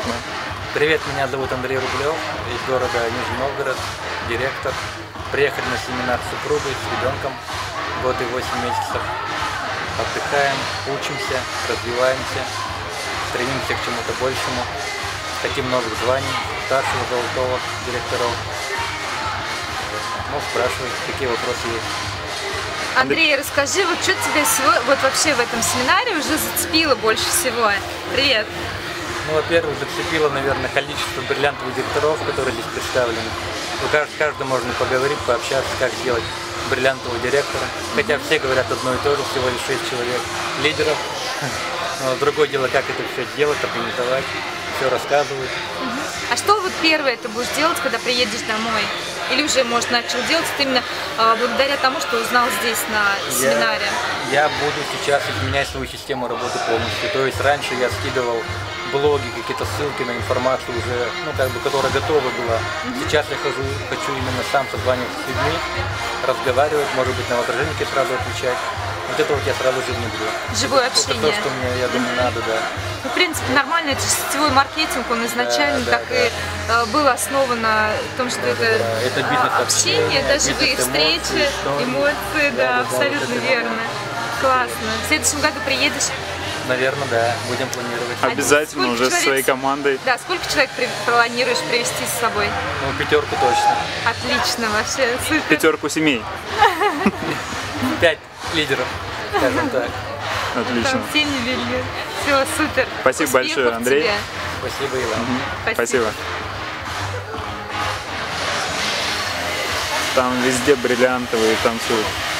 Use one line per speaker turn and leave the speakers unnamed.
Привет, меня зовут Андрей Рублев, из города Нижний Новгород, директор. Приехали на семинар с супругой, с ребенком, год и 8 месяцев. Отдыхаем, учимся, развиваемся, стремимся к чему-то большему. Хотим новых званий, старшего, золотого, директоров. Мог спрашивать, какие вопросы есть.
Андрей, расскажи, вот что тебя вот вообще в этом семинаре уже зацепило больше всего? Привет!
Ну, во-первых, зацепило, наверное, количество бриллиантовых директоров, которые здесь представлены. Каждому можно поговорить, пообщаться, как сделать бриллиантового директора. Хотя все говорят одно и то же, всего лишь 6 человек лидеров. Но другое дело, как это все сделать, организовать, все рассказывают.
А что вот первое ты будешь делать, когда приедешь домой? Или уже, может, начал делать это именно благодаря тому, что узнал здесь на семинаре?
Я буду сейчас изменять свою систему работы полностью. То есть раньше я скидывал блоги, какие-то ссылки на информацию уже, ну, как бы, которая готова была. Сейчас я хочу именно сам созваниваться с людьми, разговаривать, может быть, на возражения сразу отвечать. Вот это вот я сразу же внедрю.
Живое общение.
Это то, что мне, я думаю, надо, да.
Ну, в принципе, нормально, это сетевой маркетинг, он изначально и был основан на том, что это общение, это живые встречи, эмоции, да, абсолютно верно. Классно. В следующем году приедешь?
Наверное, да, будем планировать.
Обязательно уже со своей командой.
Да, сколько человек планируешь привезти с собой?
Ну, 5 точно.
Отлично, вообще, супер.
5 семей.
5 лидеров, скажем так.
Отлично.
Там все не видели. Все, супер.
Спасибо большое, Андрей.
Тебе.
Спасибо и вам.
Спасибо. Там везде бриллиантовые танцуют.